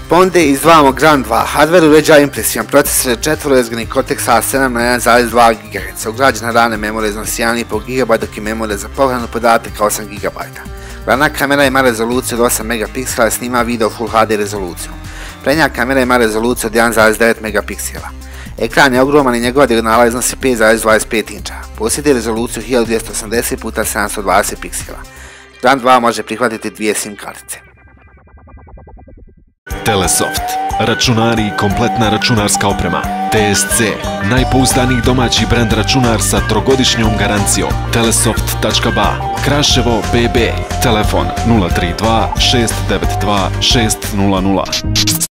Ponde izdvajamo Grand 2, hardware uređaja impresivan, procesor je 4-jezgrovni Cortex A7 na 1,2 GHz, ugrađena rane memorija iznosi 1,5 GB, dok je memorija za pohranu podataka 8 GB. Glavna kamera ima rezoluciju od 8 megapiksela i snima video Full HD rezolucijom. Prednja kamera ima rezoluciju od 1,9 megapiksela. Ekran je ogroman i njegova dijagonala iznosi 5,25 inča. Posjeduje rezoluciju 1280x720 piksela. Grand 2 može prihvatiti 2 SIM kartice. Telesoft, računari i kompletna računarska oprema. TSC, najpouzdaniji domaći brend računar sa 3-godišnjom garancijom. Telesoft.ba, Kraševo, BB, telefon 032 692 600.